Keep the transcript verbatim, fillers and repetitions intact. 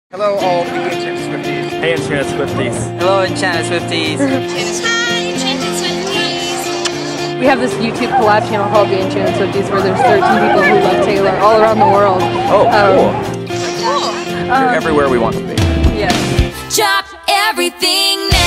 Hello all the Enchanted Swifties. Hey Enchanted Swifties. Hello Enchanted Swifties. Hi Enchanted Swifties. We have this YouTube collab channel called the Enchanted Swifties where there's thirteen people who love Taylor all around the world. Oh, um, cool. Cool. Um, everywhere we want to be. Yes. Drop everything now.